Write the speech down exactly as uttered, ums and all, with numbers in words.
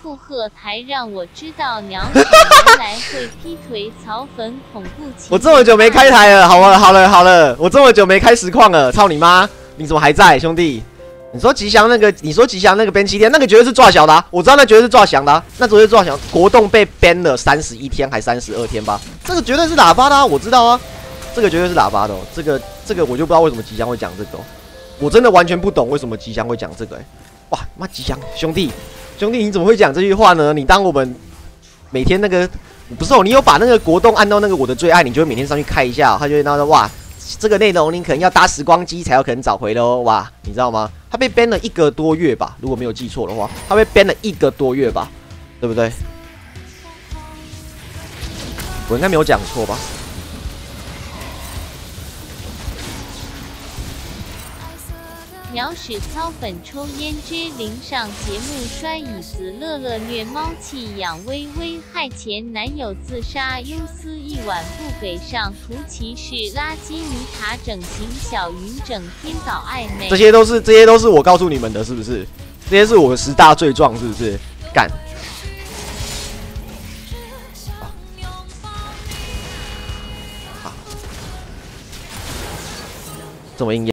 附和台，让我知道鸟屎原来会劈腿草粉恐怖情。 我这么久没开台了，好了好了好了，我这么久没开实况了，操你妈！你怎么还在，兄弟？你说吉祥那个，你说吉祥那个 ban 七天，那个绝对是抓小的、啊，我知道那绝对是抓翔的、啊，那绝对是抓翔。国栋被 ban 了三十一天还三十二天吧？这个绝对是喇叭的、啊，我知道啊，这个绝对是喇叭的、哦。这个这个我就不知道为什么吉祥会讲这个、哦，我真的完全不懂为什么吉祥会讲这个、欸。哇，妈吉祥兄弟兄弟，你怎么会讲这句话呢？你当我们每天那个不是哦，你有把那个国栋按到那个我的最爱，你就会每天上去看一下、哦，他就会那说哇。这个内容你可能要搭时光机才有可能找回喽，哇，你知道吗？他被 ban 了一个多月吧，如果没有记错的话，他被 ban 了一个多月吧，对不对？我应该没有讲错吧？ 鸟屎操粉抽胭脂淋上节目摔椅子乐乐虐猫气养微微害前男友自杀忧思一晚不给上图骑士垃圾米塔整形小云整天搞暧昧， 这些都是这些都是我告诉你们的，是不是？这些是我的十大罪状，是不是？干！好，这么硬。